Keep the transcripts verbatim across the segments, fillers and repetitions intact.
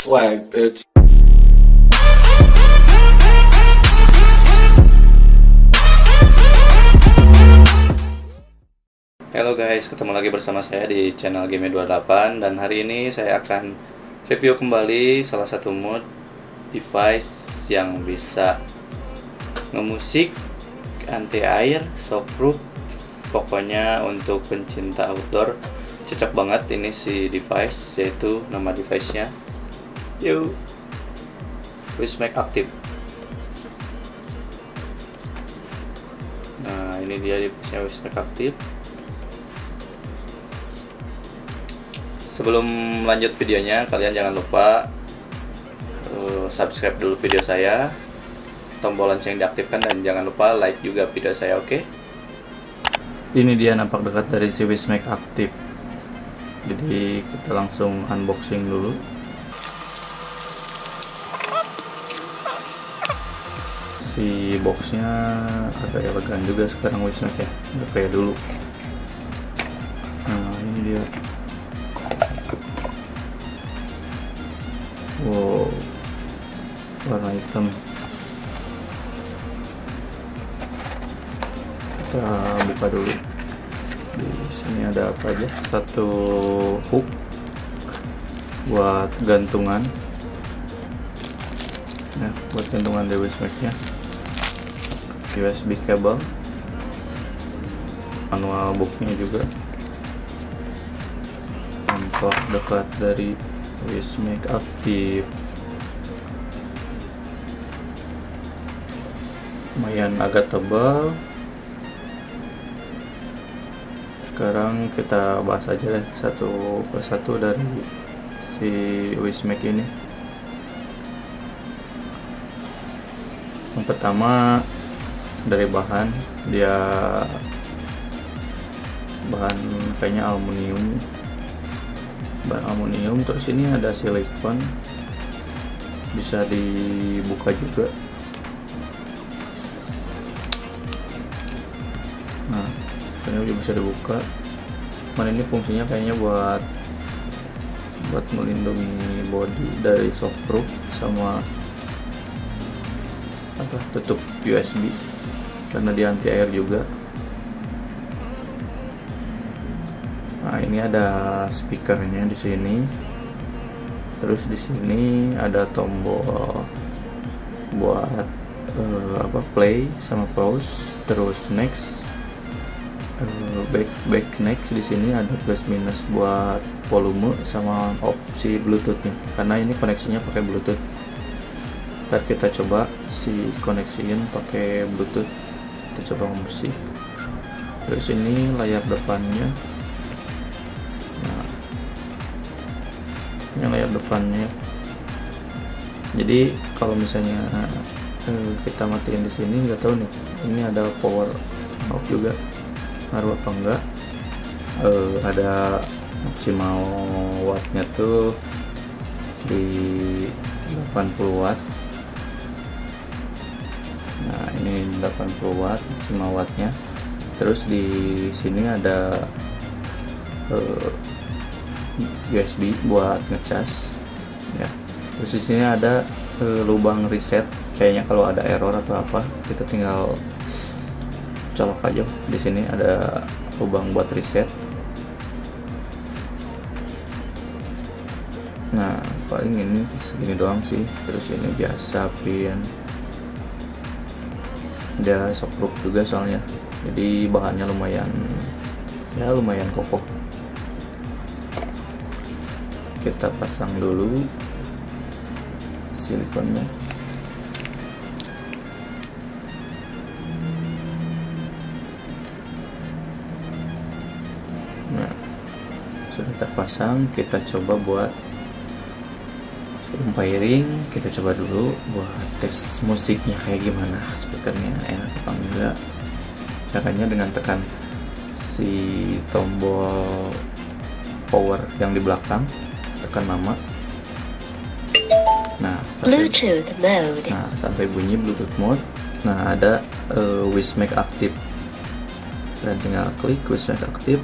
swag, bitch. Halo guys, ketemu lagi bersama saya di channel Game dua puluh delapan. Dan hari ini saya akan review kembali salah satu mod device yang bisa ngemusik, anti air, shockproof. Pokoknya untuk pencinta outdoor cocok banget ini si device, yaitu nama device-nya Yo Wismax Active. Nah, ini dia device-nya Wismax Active. Sebelum lanjut videonya, kalian jangan lupa uh, subscribe dulu video saya, tombol lonceng diaktifkan, dan jangan lupa like juga video saya, oke? Okay? Ini dia nampak dekat dari si Wismax Active. Jadi kita langsung unboxing dulu. Si boxnya agak elegan juga sekarang Wismax ya, nggak kayak dulu. Nah, ini dia. Wow, warna hitam. Kita buka dulu. Di sini ada apa aja? Satu hook buat gantungan. Ya, buat gantungan D Wismax-nya. U S B cable. Manual booknya juga. Nampak dekat dari Wismax Active. Lumayan agak tebal. Sekarang kita bahas aja deh satu persatu dari si Wismax ini. Yang pertama dari bahan, dia bahan kayaknya aluminium. Bahan aluminium, terus ini ada silikon, bisa dibuka juga. Nah, ini juga bisa dibuka. Cuman ini fungsinya kayaknya buat buat melindungi body dari shockproof sama apa tutup U S B, karena dia anti air juga. Nah, ini ada speakernya di sini. Terus di sini ada tombol buat uh, apa play sama pause, terus next, uh, back back next. Di sini ada plus minus buat volume sama opsi Bluetooth-nya. Karena ini koneksinya pakai Bluetooth. Ntar kita coba si koneksiin pakai Bluetooth. Kita coba musik. Terus ini layar depannya. Nah, ini layar depannya. Jadi kalau misalnya eh, kita matiin di sini, nggak tahu nih. Ini ada power off juga, ngaruh apa enggak? Eh, ada maksimal wattnya tuh di delapan puluh watt. Nah, ini delapan puluh watt maksimal wattnya. Terus di sini ada uh, U S B buat ngecas ya. Terus di sini ada uh, lubang reset. Kayaknya kalau ada error atau apa, kita tinggal colok aja. Di sini ada lubang buat reset. Nah, paling ini segini doang sih. Terus ini biasa pin. Dia shockproof juga soalnya. Jadi bahannya lumayan ya lumayan kokoh. Kita pasang dulu silikonnya. Nah, sudah terpasang, kita coba buat umpiring. Kita coba dulu buat tes musiknya kayak gimana, speakernya enak apa enggak. Caranya dengan tekan si tombol power yang di belakang, tekan nama. Nah, sampai, Bluetooth mode. nah, sampai bunyi Bluetooth mode. Nah, ada uh, Wismax Active. Dan tinggal klik Wismax Active.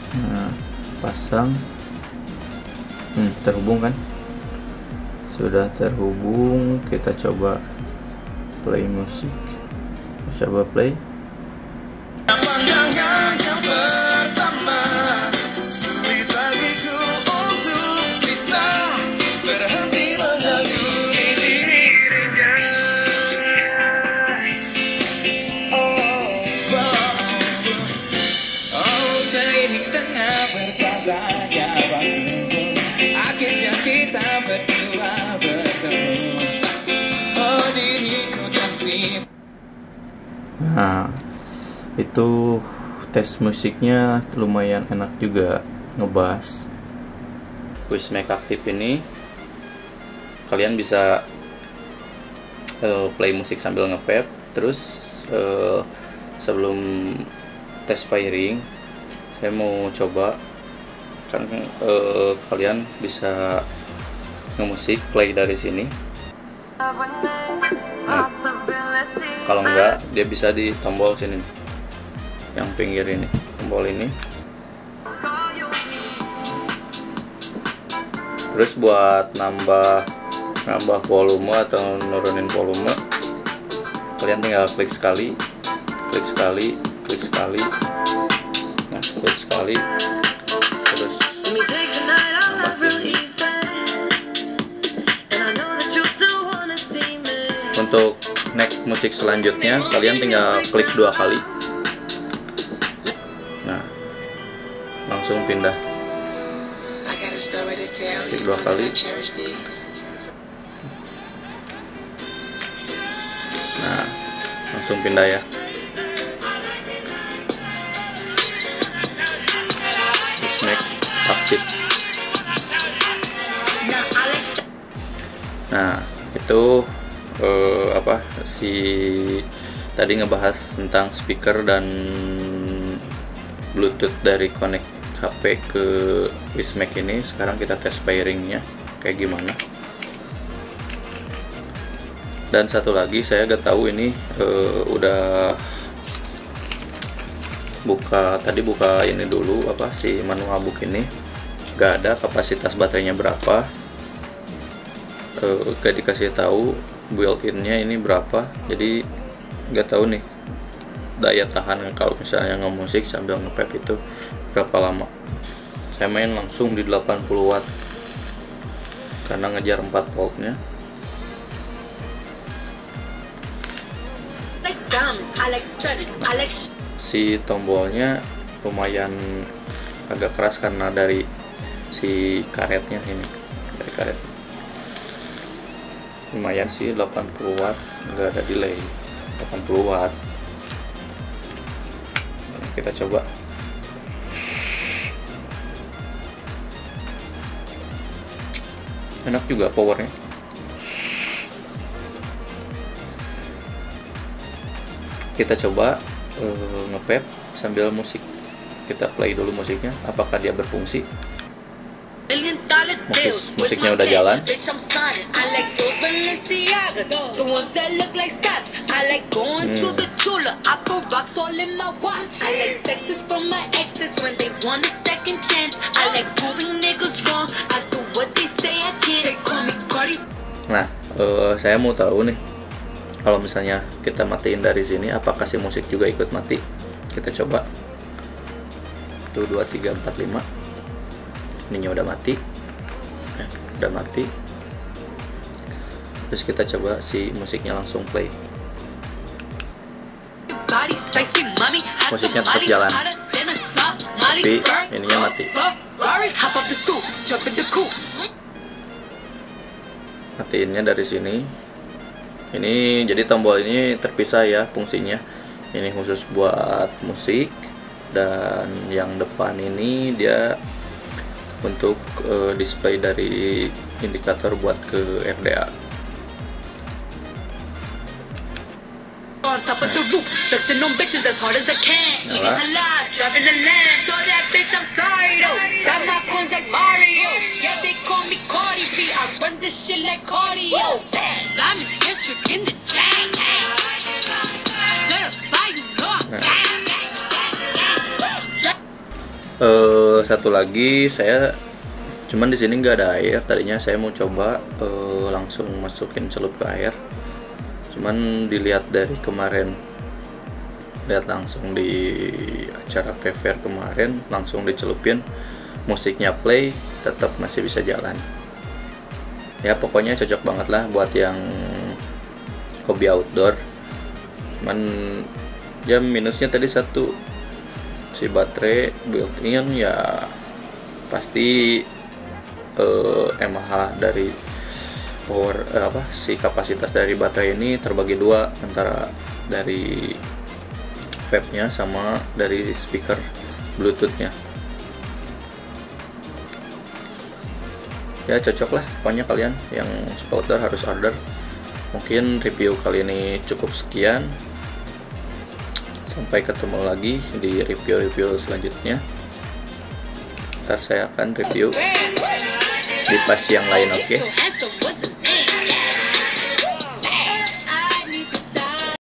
Nah, pasang. Hmm, terhubung kan? Sudah terhubung. Kita coba play musik. Coba play. Pandangan yang pertama, sulit bagiku untuk bisa berhenti mengagumi dirinya. Oh, oh, oh, seiring dengan berjalannya waktu, akhirnya kita berdua bertemu. Oh, diriku kasih. Nah, itu tes musiknya lumayan enak juga, ngebass. Wismac aktif ini kalian bisa uh, play musik sambil nge-vape. Terus uh, sebelum tes firing, saya mau coba kan uh, kalian bisa ngemusik play dari sini. Nah, kalau enggak, dia bisa di tombol sini nih, yang pinggir ini, tombol ini. Terus buat nambah nambah volume atau nurunin volume, kalian tinggal klik sekali, klik sekali, klik sekali, nah klik sekali, terus nambah ini. Untuk next musik selanjutnya, kalian tinggal klik dua kali. Nah, langsung pindah. Klik dua kali. Nah, langsung pindah ya. Wismac aktif. Nah, itu Uh, apa si tadi ngebahas tentang speaker dan Bluetooth dari connect H P ke Wismac ini. Sekarang kita tes pairingnya kayak gimana. Dan satu lagi, saya gak tahu ini uh, udah buka tadi buka ini dulu apa si manual book ini, gak ada kapasitas baterainya berapa, uh, gak dikasih tahu built-innya ini berapa, jadi nggak tahu nih daya tahan kalau misalnya nge-musik sambil nge-vape itu berapa lama. Saya main langsung di delapan puluh watt karena ngejar empat voltnya. Si tombolnya lumayan agak keras karena dari si karetnya ini, dari karet. Lumayan sih, delapan puluh watt, nggak ada delay, delapan puluh watt. Nah, kita coba. Enak juga powernya. Kita coba uh, nge-vape sambil musik. Kita play dulu musiknya, apakah dia berfungsi. Musik, musiknya udah jalan. Hmm. Nah, uh, saya mau tahu nih, kalau misalnya kita matiin dari sini, apakah si musik juga ikut mati? Kita coba. Tuh, dua, tiga, empat, lima. Ininya udah mati, eh, udah mati. Terus kita coba si musiknya langsung play. Musiknya tetap jalan, tapi ininya mati. Matiinnya dari sini. Ini jadi tombol ini terpisah ya fungsinya. Ini khusus buat musik, dan yang depan ini dia untuk uh, display dari indikator buat ke R D A. uh, satu lagi saya cuman di sini nggak ada air. Tadinya saya mau coba uh, langsung masukin celup ke air, cuman dilihat dari kemarin, lihat langsung di acara Fair kemarin langsung dicelupin, musiknya play, tetap masih bisa jalan. Ya pokoknya cocok banget lah buat yang hobi outdoor. Cuman ya minusnya tadi satu, si baterai built-in ya pasti eh, M H dari power eh, apa si kapasitas dari baterai ini terbagi dua, antara dari webnya sama dari speaker bluetoothnya. Ya cocok lah pokoknya, kalian yang suka outdoor harus order. Mungkin review kali ini cukup sekian, sampai ketemu lagi di review-review selanjutnya. Ntar saya akan review di pas yang lain, oke okay?